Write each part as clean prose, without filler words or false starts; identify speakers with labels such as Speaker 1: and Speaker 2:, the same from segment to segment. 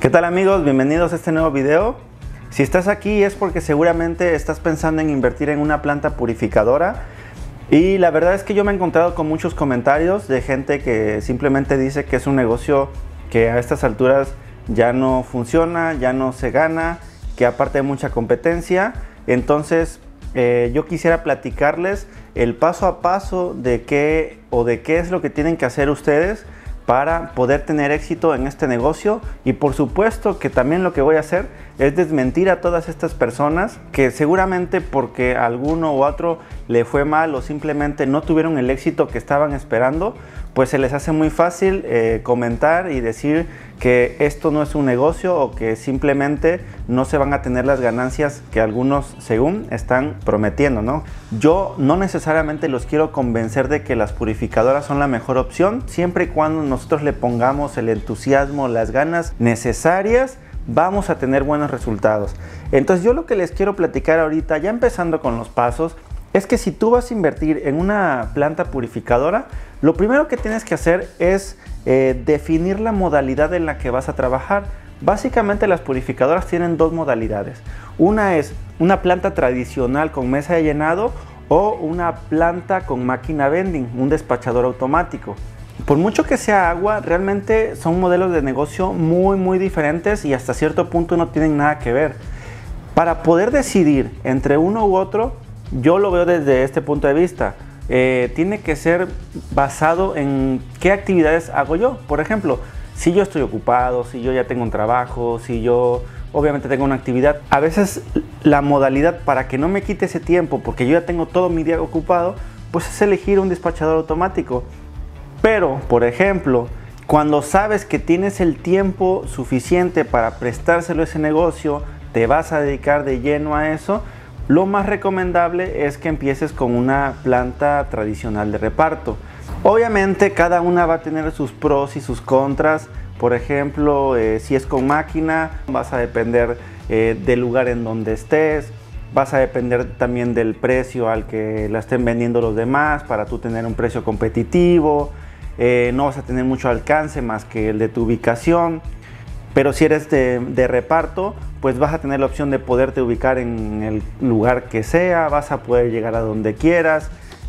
Speaker 1: ¿Qué tal amigos? Bienvenidos a este nuevo video. Si estás aquí es porque seguramente estás pensando en invertir en una planta purificadora. Y la verdad es que yo me he encontrado con muchos comentarios de gente que simplemente dice que es un negocio que a estas alturas ya no funciona, ya no se gana, que aparte hay mucha competencia. Entonces yo quisiera platicarles el paso a paso de qué es lo que tienen que hacer ustedes para poder tener éxito en este negocio. Y por supuesto que también lo que voy a hacer es desmentir a todas estas personas que seguramente porque a alguno u otro le fue mal o simplemente no tuvieron el éxito que estaban esperando, pues se les hace muy fácil comentar y decir que esto no es un negocio o que simplemente no se van a tener las ganancias que algunos según están prometiendo, ¿no? Yo no necesariamente los quiero convencer de que las purificadoras son la mejor opción, siempre y cuando nosotros le pongamos el entusiasmo, las ganas necesarias, vamos a tener buenos resultados. Entonces yo lo que les quiero platicar ahorita, ya empezando con los pasos, es que si tú vas a invertir en una planta purificadora, lo primero que tienes que hacer es definir la modalidad en la que vas a trabajar. Básicamente las purificadoras tienen dos modalidades. Una es una planta tradicional con mesa de llenado o una planta con máquina vending, un despachador automático. Por mucho que sea agua, realmente son modelos de negocio muy diferentes y hasta cierto punto no tienen nada que ver. Para poder decidir entre uno u otro, yo lo veo desde este punto de vista. Tiene que ser basado en qué actividades hago yo. Por ejemplo, si yo estoy ocupado, si yo ya tengo un trabajo, si yo obviamente tengo una actividad, a veces la modalidad para que no me quite ese tiempo, porque yo ya tengo todo mi día ocupado, pues es elegir un despachador automático. Pero, por ejemplo, cuando sabes que tienes el tiempo suficiente para prestárselo a ese negocio, te vas a dedicar de lleno a eso, lo más recomendable es que empieces con una planta tradicional de reparto. Obviamente cada una va a tener sus pros y sus contras. Por ejemplo, si es con máquina, vas a depender del lugar en donde estés, vas a depender también del precio al que la estén vendiendo los demás para tú tener un precio competitivo. No vas a tener mucho alcance más que el de tu ubicación. Pero si eres de reparto, pues vas a tener la opción de poderte ubicar en el lugar que sea, vas a poder llegar a donde quieras,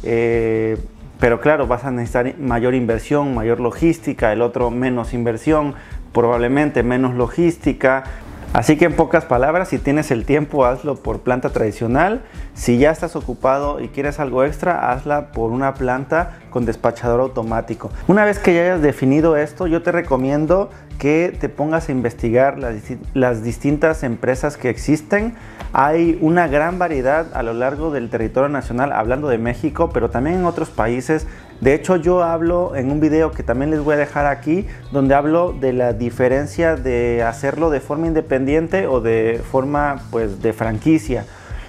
Speaker 1: pero claro, vas a necesitar mayor inversión, mayor logística, el otro menos inversión, probablemente menos logística. Así que en pocas palabras, si tienes el tiempo, hazlo por planta tradicional. Si ya estás ocupado y quieres algo extra, hazla por una planta con despachador automático. Una vez que ya hayas definido esto, yo te recomiendo que te pongas a investigar las distintas empresas que existen. Hay una gran variedad a lo largo del territorio nacional, hablando de México, pero también en otros países. De hecho, yo hablo en un video que también les voy a dejar aquí, donde hablo de la diferencia de hacerlo de forma independiente o de forma pues de franquicia.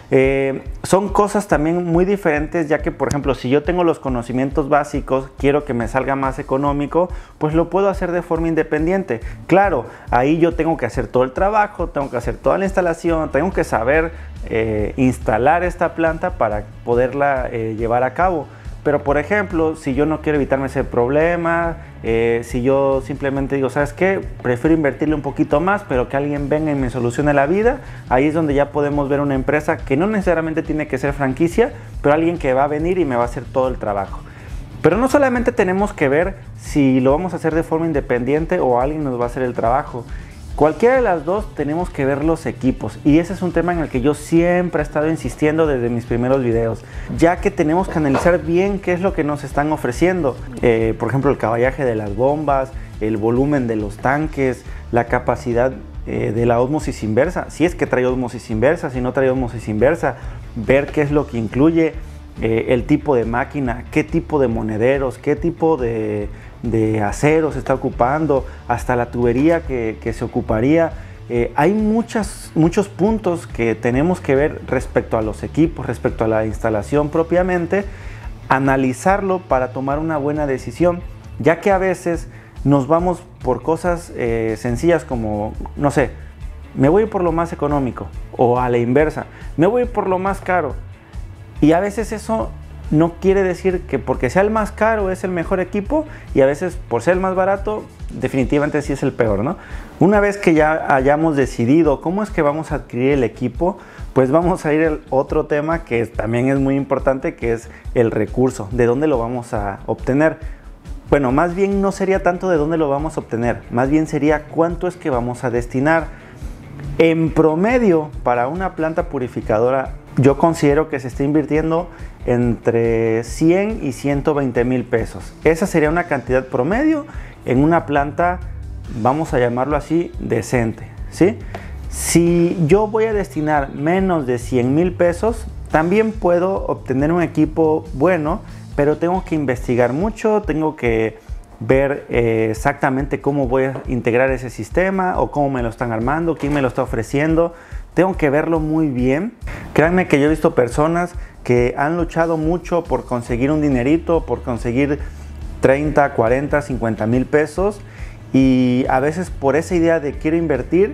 Speaker 1: Son cosas también muy diferentes, ya que por ejemplo si yo tengo los conocimientos básicos, quiero que me salga más económico, pues lo puedo hacer de forma independiente. Claro, ahí yo tengo que hacer todo el trabajo, tengo que hacer toda la instalación, tengo que saber instalar esta planta para poderla llevar a cabo. Pero por ejemplo, si yo no quiero evitarme ese problema, si yo simplemente digo, ¿sabes qué? Prefiero invertirle un poquito más, pero que alguien venga y me solucione la vida, ahí es donde ya podemos ver una empresa que no necesariamente tiene que ser franquicia, pero alguien que va a venir y me va a hacer todo el trabajo. Pero no solamente tenemos que ver si lo vamos a hacer de forma independiente o alguien nos va a hacer el trabajo. Cualquiera de las dos tenemos que ver los equipos, y ese es un tema en el que yo siempre he estado insistiendo desde mis primeros videos, ya que tenemos que analizar bien qué es lo que nos están ofreciendo. Por ejemplo, el caballaje de las bombas, el volumen de los tanques, la capacidad de la ósmosis inversa, si es que trae ósmosis inversa, si no trae ósmosis inversa, ver qué es lo que incluye, el tipo de máquina, qué tipo de monederos, qué tipo de acero se está ocupando, hasta la tubería que se ocuparía. Hay muchos puntos que tenemos que ver respecto a los equipos, respecto a la instalación propiamente, analizarlo para tomar una buena decisión, ya que a veces nos vamos por cosas sencillas como, no sé, me voy por lo más económico, o a la inversa, me voy por lo más caro. Y a veces eso no quiere decir que porque sea el más caro es el mejor equipo, y a veces por ser el más barato definitivamente sí es el peor, ¿no? Una vez que ya hayamos decidido cómo es que vamos a adquirir el equipo, pues vamos a ir al otro tema que también es muy importante, que es el recurso, de dónde lo vamos a obtener. Bueno, más bien no sería tanto de dónde lo vamos a obtener, más bien sería cuánto es que vamos a destinar. En promedio, para una planta purificadora, yo considero que se está invirtiendo entre 100 y 120 mil pesos. Esa sería una cantidad promedio en una planta, vamos a llamarlo así, decente, ¿sí? Si yo voy a destinar menos de 100 mil pesos, también puedo obtener un equipo bueno, pero tengo que investigar mucho, tengo que ver exactamente cómo voy a integrar ese sistema o cómo me lo están armando, quién me lo está ofreciendo. Tengo que verlo muy bien. Créanme que yo he visto personas que han luchado mucho por conseguir un dinerito, por conseguir 30, 40, 50 mil pesos, y a veces por esa idea de quiero invertir,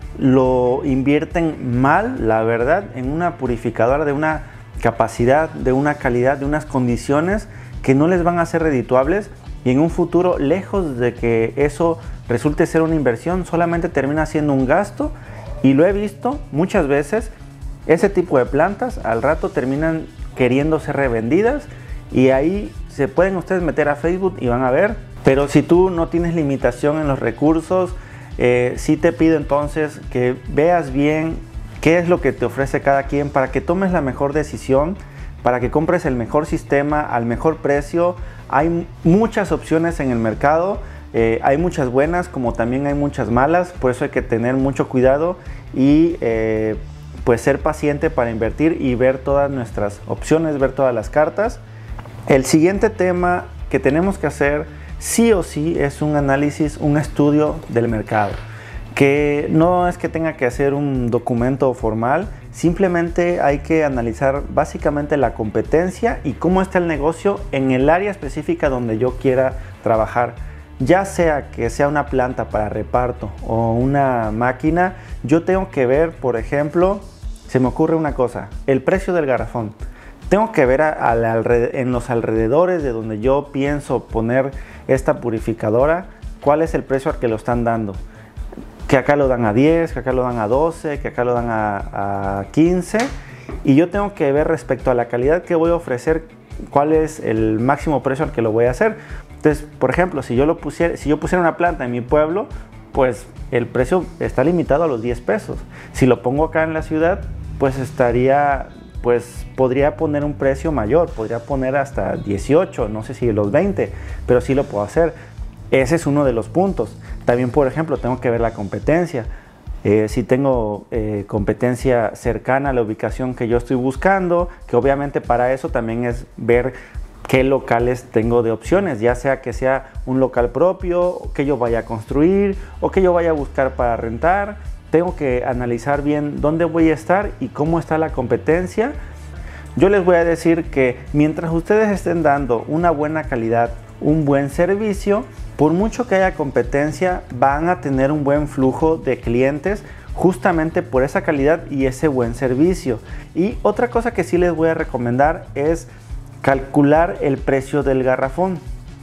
Speaker 1: lo invierten mal, la verdad, en una purificadora de una capacidad, de una calidad, de unas condiciones que no les van a ser redituables, y en un futuro, lejos de que eso resulte ser una inversión, solamente termina siendo un gasto. Y lo he visto muchas veces, ese tipo de plantas al rato terminan queriendo ser revendidas, y ahí se pueden ustedes meter a Facebook y van a ver. Pero si tú no tienes limitación en los recursos, sí te pido entonces que veas bien qué es lo que te ofrece cada quien para que tomes la mejor decisión, para que compres el mejor sistema al mejor precio. Hay muchas opciones en el mercado, hay muchas buenas como también hay muchas malas, por eso hay que tener mucho cuidado y pues ser paciente para invertir y ver todas nuestras opciones, ver todas las cartas. El siguiente tema que tenemos que hacer sí o sí es un análisis, un estudio del mercado, que no es que tenga que hacer un documento formal, simplemente hay que analizar básicamente la competencia y cómo está el negocio en el área específica donde yo quiera trabajar. Ya sea que sea una planta para reparto o una máquina, yo tengo que ver, por ejemplo, se me ocurre una cosa, el precio del garrafón. Tengo que ver en los alrededores de donde yo pienso poner esta purificadora, cuál es el precio al que lo están dando. Que acá lo dan a 10, que acá lo dan a 12, que acá lo dan a 15. Y yo tengo que ver respecto a la calidad que voy a ofrecer, cuál es el máximo precio al que lo voy a hacer. Entonces, por ejemplo, si yo pusiera una planta en mi pueblo, pues el precio está limitado a los 10 pesos. Si lo pongo acá en la ciudad, pues podría poner un precio mayor, podría poner hasta 18, no sé si los 20, pero sí lo puedo hacer. Ese es uno de los puntos. También, por ejemplo, tengo que ver la competencia. Si tengo competencia cercana a la ubicación que yo estoy buscando, que obviamente para eso también es ver qué locales tengo de opciones, ya sea que sea un local propio, que yo vaya a construir o que yo vaya a buscar para rentar. Tengo que analizar bien dónde voy a estar y cómo está la competencia. Yo les voy a decir que mientras ustedes estén dando una buena calidad, un buen servicio, por mucho que haya competencia, van a tener un buen flujo de clientes justamente por esa calidad y ese buen servicio. Y otra cosa que sí les voy a recomendar es calcular el precio del garrafón.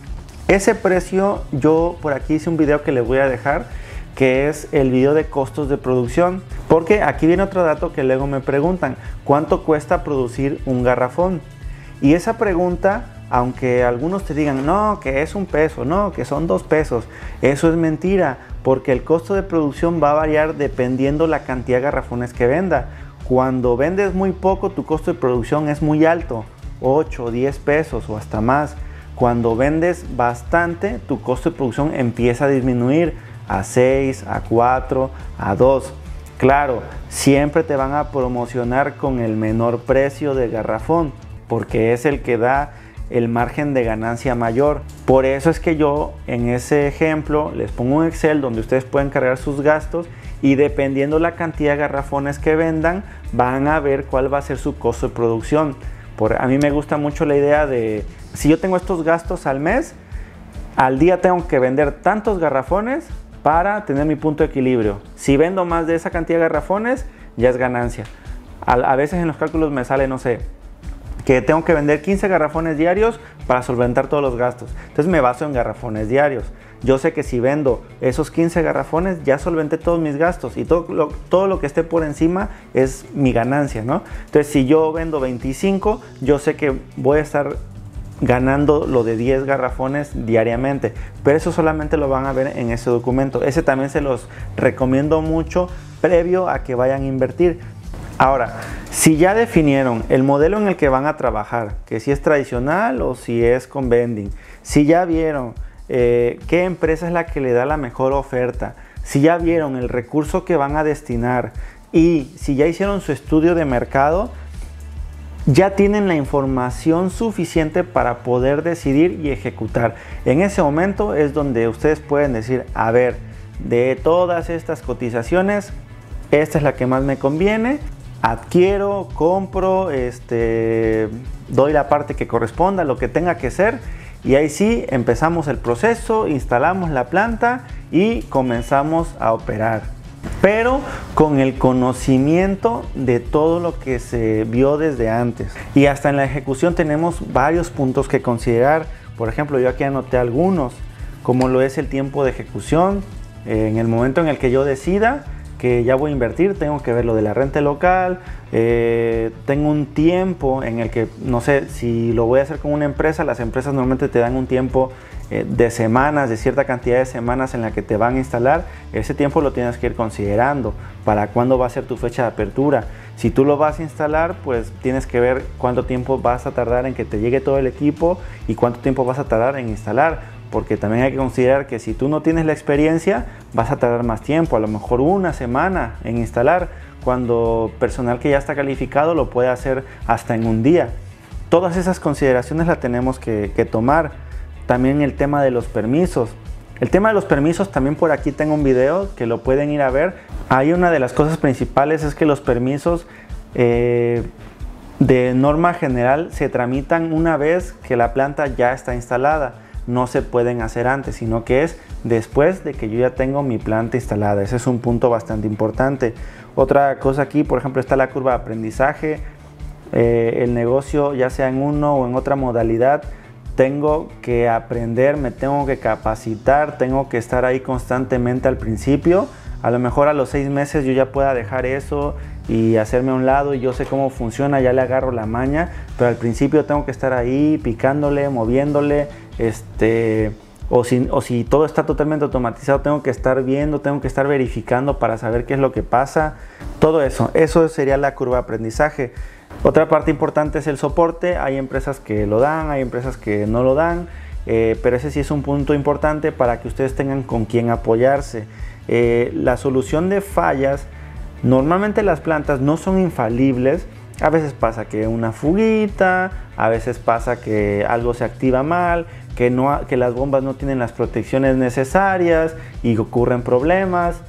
Speaker 1: Ese precio, yo por aquí hice un video que les voy a dejar, que es el video de costos de producción, porque aquí viene otro dato que luego me preguntan: ¿cuánto cuesta producir un garrafón? Y esa pregunta, aunque algunos te digan no, que es 1 peso, no, que son 2 pesos, eso es mentira, porque el costo de producción va a variar dependiendo la cantidad de garrafones que venda. Cuando vendes muy poco, tu costo de producción es muy alto, 8, 10 pesos o hasta más. Cuando vendes bastante, tu costo de producción empieza a disminuir a 6, a 4, a 2. Claro, siempre te van a promocionar con el menor precio de garrafón, porque es el que da el margen de ganancia mayor. Por eso es que yo en ese ejemplo les pongo un Excel donde ustedes pueden cargar sus gastos y dependiendo la cantidad de garrafones que vendan, van a ver cuál va a ser su costo de producción. A mí me gusta mucho la idea de, si yo tengo estos gastos al mes, al día tengo que vender tantos garrafones para tener mi punto de equilibrio. Si vendo más de esa cantidad de garrafones, ya es ganancia. A veces en los cálculos me sale, no sé, que tengo que vender 15 garrafones diarios para solventar todos los gastos. Entonces me baso en garrafones diarios. Yo sé que si vendo esos 15 garrafones ya solventé todos mis gastos y todo lo que esté por encima es mi ganancia, ¿no? Entonces si yo vendo 25, yo sé que voy a estar ganando lo de 10 garrafones diariamente, pero eso solamente lo van a ver en ese documento. Ese también se los recomiendo mucho previo a que vayan a invertir. Ahora, si ya definieron el modelo en el que van a trabajar, que si es tradicional o si es con vending, si ya vieron qué empresa es la que le da la mejor oferta, si ya vieron el recurso que van a destinar y si ya hicieron su estudio de mercado, ya tienen la información suficiente para poder decidir y ejecutar. En ese momento es donde ustedes pueden decir, a ver, de todas estas cotizaciones, esta es la que más me conviene, adquiero, compro, doy la parte que corresponda, lo que tenga que ser, y ahí sí empezamos el proceso, instalamos la planta y comenzamos a operar, pero con el conocimiento de todo lo que se vio desde antes. Y hasta en la ejecución tenemos varios puntos que considerar. Por ejemplo, yo aquí anoté algunos, como lo es el tiempo de ejecución. En el momento en el que yo decida que ya voy a invertir, tengo que ver lo de la renta local, tengo un tiempo en el que, no sé, si lo voy a hacer con una empresa, las empresas normalmente te dan un tiempo de semanas, de cierta cantidad de semanas en la que te van a instalar. Ese tiempo lo tienes que ir considerando para cuándo va a ser tu fecha de apertura. Si tú lo vas a instalar, pues tienes que ver cuánto tiempo vas a tardar en que te llegue todo el equipo y cuánto tiempo vas a tardar en instalar. Porque también hay que considerar que si tú no tienes la experiencia, vas a tardar más tiempo, a lo mejor una semana en instalar, cuando personal que ya está calificado lo puede hacer hasta en un día. Todas esas consideraciones las tenemos que tomar. También el tema de los permisos. El tema de los permisos, también por aquí tengo un video que lo pueden ir a ver. Ahí una de las cosas principales es que los permisos de norma general se tramitan una vez que la planta ya está instalada. No se pueden hacer antes, sino que es después de que yo ya tengo mi planta instalada. Ese es un punto bastante importante. Otra cosa aquí, por ejemplo, está la curva de aprendizaje. El negocio, ya sea en uno o en otra modalidad, tengo que aprender, me tengo que capacitar, tengo que estar ahí constantemente al principio. A lo mejor a los 6 meses yo ya pueda dejar eso y hacerme a un lado y yo sé cómo funciona, ya le agarro la maña, pero al principio tengo que estar ahí picándole, moviéndole, o si todo está totalmente automatizado, tengo que estar viendo, tengo que estar verificando para saber qué es lo que pasa. Todo eso sería la curva de aprendizaje. Otra parte importante es el soporte. Hay empresas que lo dan, hay empresas que no lo dan, pero ese sí es un punto importante para que ustedes tengan con quién apoyarse. La solución de fallas, normalmente las plantas no son infalibles. A veces pasa que una fuguita, a veces pasa que algo se activa mal, que las bombas no tienen las protecciones necesarias y ocurren problemas.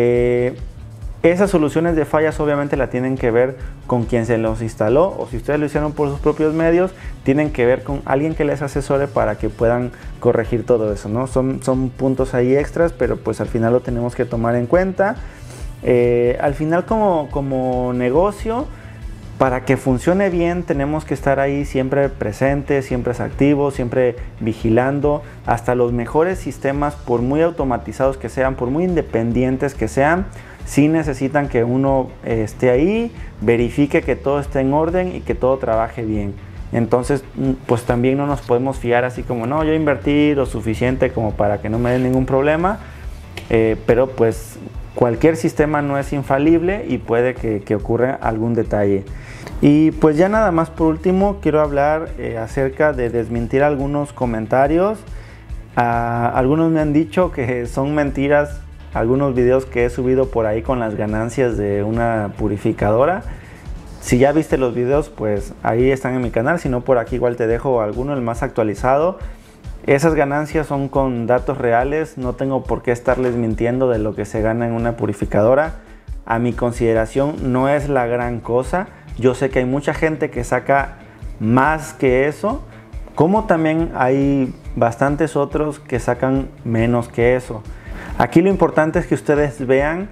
Speaker 1: Esas soluciones de fallas obviamente la tienen que ver con quien se los instaló, o si ustedes lo hicieron por sus propios medios, tienen que ver con alguien que les asesore para que puedan corregir todo eso, ¿no? Son puntos ahí extras, pero pues al final lo tenemos que tomar en cuenta. Al final como negocio, para que funcione bien tenemos que estar ahí siempre presentes, siempre activos, siempre vigilando. Hasta los mejores sistemas, por muy automatizados que sean, por muy independientes que sean, sí necesitan que uno esté ahí, verifique que todo esté en orden y que todo trabaje bien. Entonces, pues también no nos podemos fiar así como, no, yo invertí lo suficiente como para que no me den ningún problema, pero pues cualquier sistema no es infalible y puede que ocurra algún detalle. Y pues ya nada más por último quiero hablar acerca de desmentir algunos comentarios. Algunos me han dicho que son mentiras algunos videos que he subido por ahí con las ganancias de una purificadora. Si ya viste los videos, pues ahí están en mi canal, si no por aquí igual te dejo alguno, el más actualizado. Esas ganancias son con datos reales, no tengo por qué estarles mintiendo de lo que se gana en una purificadora. A mi consideración no es la gran cosa. Yo sé que hay mucha gente que saca más que eso, como también hay bastantes otros que sacan menos que eso. Aquí lo importante es que ustedes vean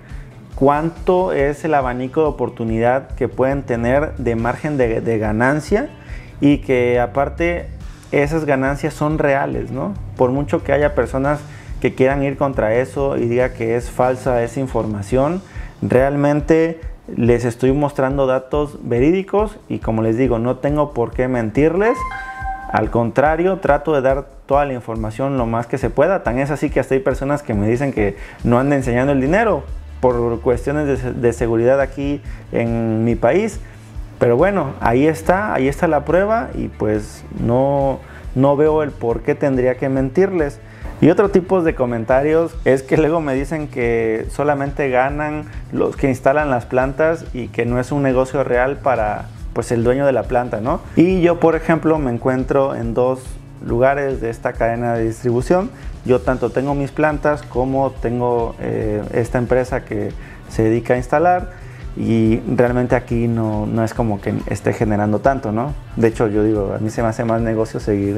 Speaker 1: cuánto es el abanico de oportunidad que pueden tener de margen de ganancia y que aparte esas ganancias son reales, ¿no? Por mucho que haya personas que quieran ir contra eso y diga que es falsa esa información, realmente les estoy mostrando datos verídicos y como les digo, no tengo por qué mentirles. Al contrario, trato de dar toda la información lo más que se pueda. Tan es así que hasta hay personas que me dicen que no ando enseñando el dinero por cuestiones de seguridad aquí en mi país. Pero bueno, ahí está la prueba y pues no veo el por qué tendría que mentirles. Y otro tipo de comentarios es que luego me dicen que solamente ganan los que instalan las plantas y que no es un negocio real para pues el dueño de la planta, ¿no? Y yo, por ejemplo, me encuentro en dos lugares de esta cadena de distribución. Yo tanto tengo mis plantas como tengo esta empresa que se dedica a instalar y realmente aquí no es como que esté generando tanto, ¿no? De hecho, yo digo, a mí se me hace más negocio seguir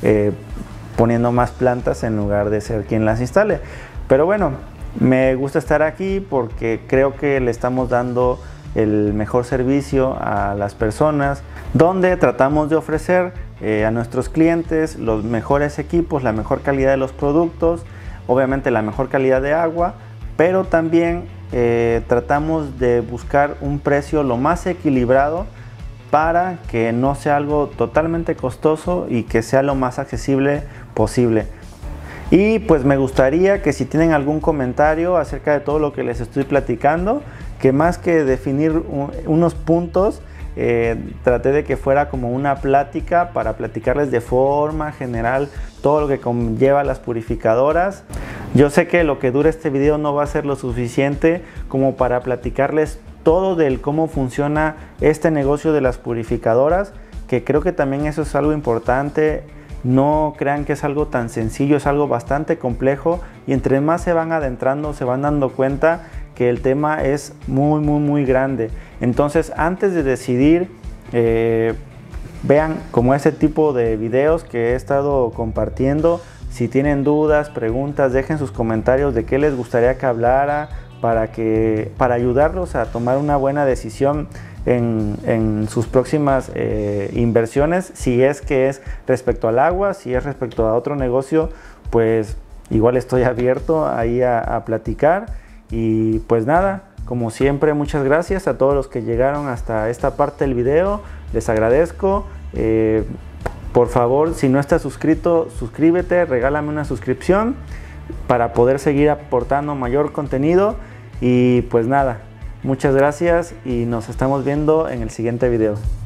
Speaker 1: poniendo más plantas en lugar de ser quien las instale. Pero bueno, me gusta estar aquí porque creo que le estamos dando el mejor servicio a las personas, donde tratamos de ofrecer a nuestros clientes los mejores equipos, la mejor calidad de los productos, obviamente la mejor calidad de agua, pero también tratamos de buscar un precio lo más equilibrado para que no sea algo totalmente costoso y que sea lo más accesible posible. Y pues me gustaría que si tienen algún comentario acerca de todo lo que les estoy platicando, que más que definir unos puntos, traté de que fuera como una plática para platicarles de forma general todo lo que conlleva las purificadoras. Yo sé que lo que dura este video no va a ser lo suficiente como para platicarles todo del cómo funciona este negocio de las purificadoras, que creo que también eso es algo importante. No crean que es algo tan sencillo, es algo bastante complejo y entre más se van adentrando se van dando cuenta que el tema es muy grande. Entonces, antes de decidir, vean como ese tipo de videos que he estado compartiendo. Si tienen dudas, preguntas, dejen sus comentarios de qué les gustaría que hablara para ayudarlos a tomar una buena decisión en sus próximas inversiones. Si es que es respecto al agua, si es respecto a otro negocio, pues igual estoy abierto ahí a platicar. Y pues nada, como siempre, muchas gracias a todos los que llegaron hasta esta parte del video. Les agradezco. Por favor, si no estás suscrito, suscríbete, regálame una suscripción para poder seguir aportando mayor contenido. Y pues nada, muchas gracias y nos estamos viendo en el siguiente video.